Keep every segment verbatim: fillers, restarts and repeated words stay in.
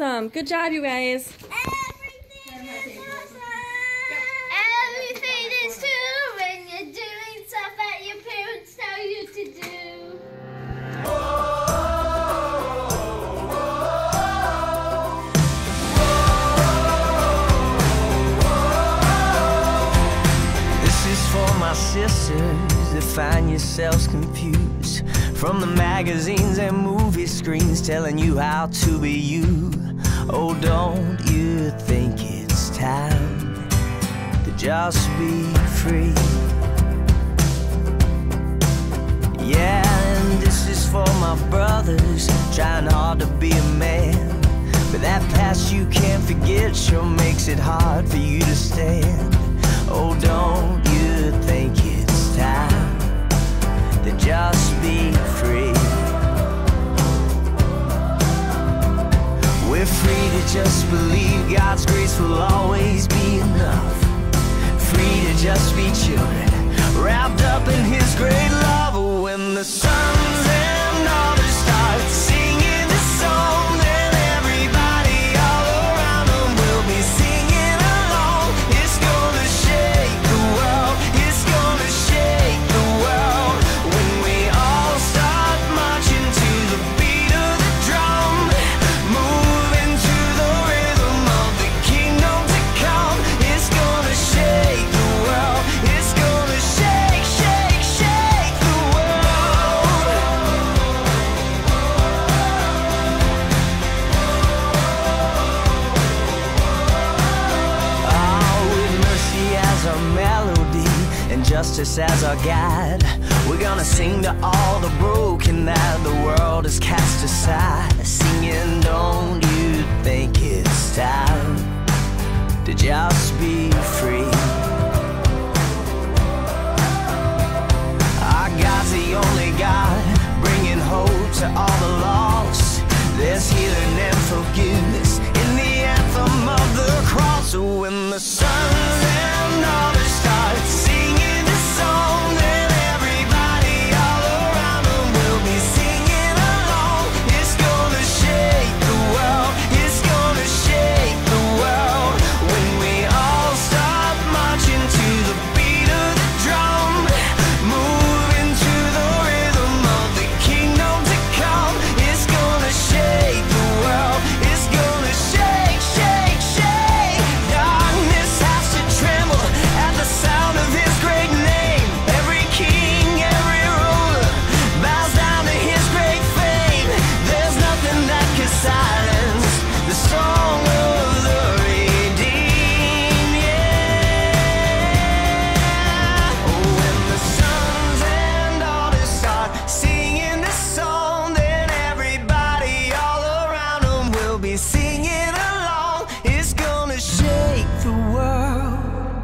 awesome. Good job, you guys. Everything is awesome. Everything is true when you're doing stuff that your parents tell you to do. This is for my sisters that find yourselves confused, from the magazines and movie screens telling you how to be you. Oh, don't you think it's time to just be free? Yeah, and this is for my brothers trying hard to be a man, but that past you can't forget sure makes it hard for you to stand. Oh, don't you think it's time to just be free? We're free to just believe God's grace will always be enough. Free to just be children, wrapped up in His great love. When the sons and daughters start singing this song, then everybody all around them will be singing along. It's gonna shake the world, it's gonna shake the world, when we all start marching to the beat of the drum, moving to the rhythm of the kingdom to come. It's gonna shake the world, it's gonna shake, shake, shake the world. Oh, with mercy as our melody and justice as our guide, we're gonna sing to all the broken that the world has cast aside, singing, don't you think it's time to just be free? Our God's the only God, bringing hope to all the lost. There's healing and forgiveness in the anthem of the cross. So when the sons and daughters start singing this song, then everybody all around them will be singing along. It's gonna shake the world, it's gonna shake the world, when we all start marching to the beat of the drum, moving to the rhythm of the kingdom to come. It's gonna shake the world, it's gonna shake, shake, shake. Darkness has to tremble at the sound of His great name. Every king, every ruler bows down to His great fame. There's nothing that can silence the song of the redeemed. Yeah. Oh, when the sons and daughters start singing this song, then everybody all around them will be singing along. It's gonna shake the world.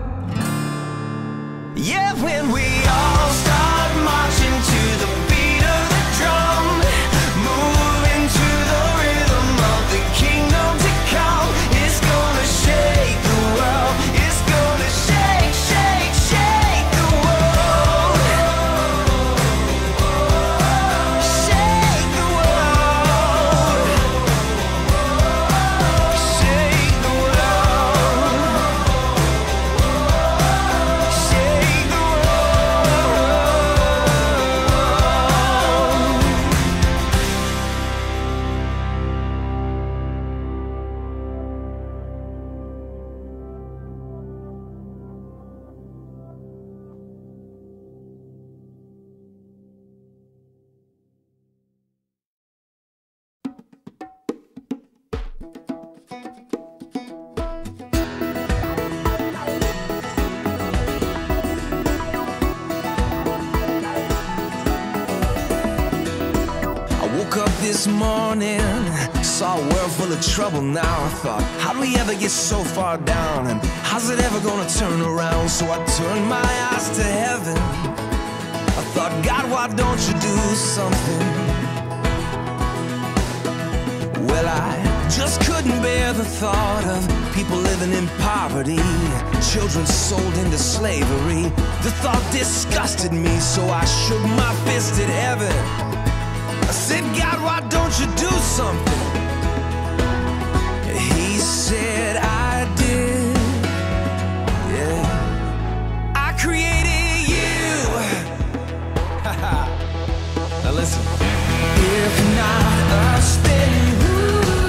Yeah, when we all start marching to the beat of the drum, moving to the rhythm of the kingdom to come. It's gonna shake the world, it's gonna shake, shake, shake the world. Shake the world. Shake the world. Shake the I woke up this morning, saw a world full of trouble now. I thought, how do we ever get so far down? And how's it ever gonna turn around? So I turned my eyes to heaven. I thought, God, why don't you do something? Well, I just couldn't bear the thought of people living in poverty, children sold into slavery. The thought disgusted me, so I shook my fist at heaven. I said, God, why don't you do something? said I did. Yeah, I created you. Now listen. If not us, then who?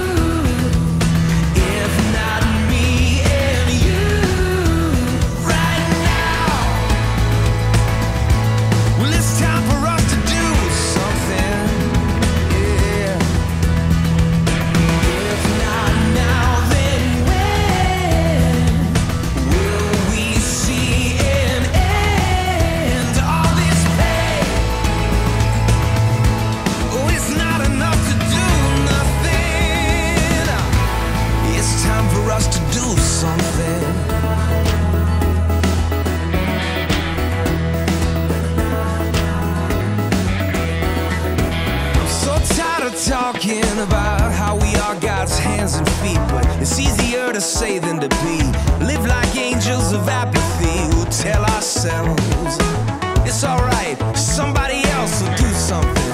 If not me and you, right now. Well, it's time for us to do something. Yeah. If not now, then when will we see an end to all this pain? Oh, it's not enough to do nothing. It's time for us to do something. I'm so tired of talking about how we are God's hands and feet, but it's easier to say than to be. Live like angels of apathy. We'll tell ourselves it's alright, somebody else will do something.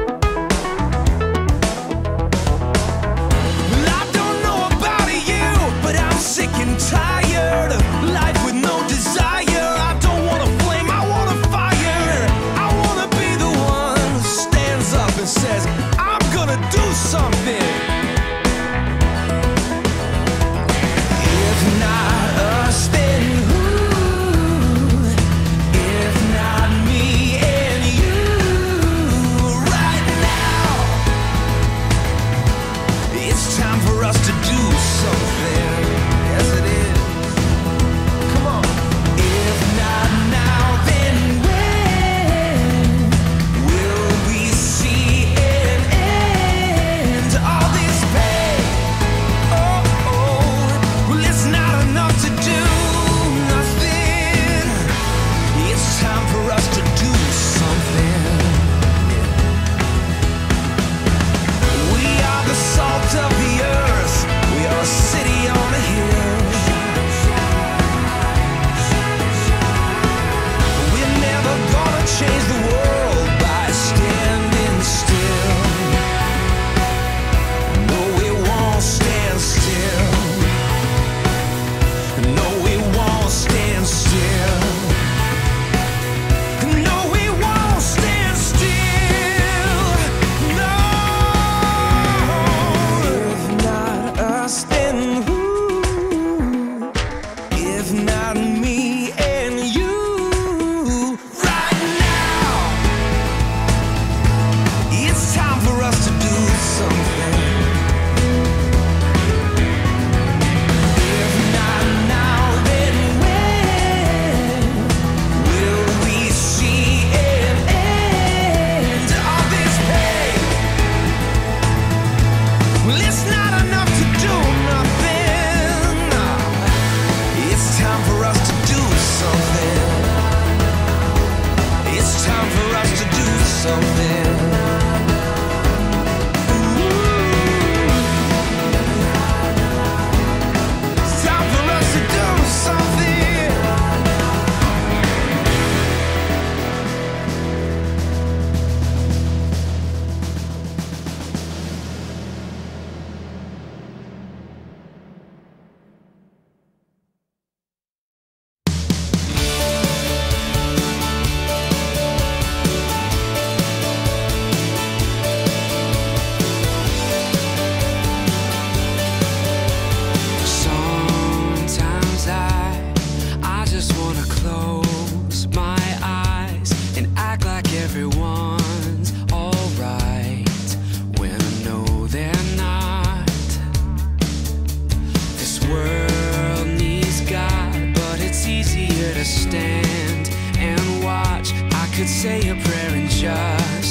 Well, I don't know about you, but I'm sick and tired of life with no desire. I don't want a flame, I want a fire. I want to be the one who stands up and says, I'm gonna do something. If not us, then who? If not me and you, right now. It's time for us to do something. Yes, it is. Come on. If not now, then when will we see an end to all this pain? Oh, oh. Well, it's not enough to do nothing. It's time for us to do something. We are the salt of the earth. We are a city on a hill. We're never gonna change the world by standing still. No, we won't stand still. No, we won't stand still. No, we won't stand still. No. If not us, then who? If not me and you, right now. It's time for us to do something. If not now, then when will we see an end to all this pain? Well, it's not enough to do nothing. It's time for us to do something. It's time for us to do something. It's time for us to do something. Sometimes I, I just wanna close my eyes and act like everyone's alright when I know they're not. This world needs God, but it's easier to stand and watch. I could say a prayer and just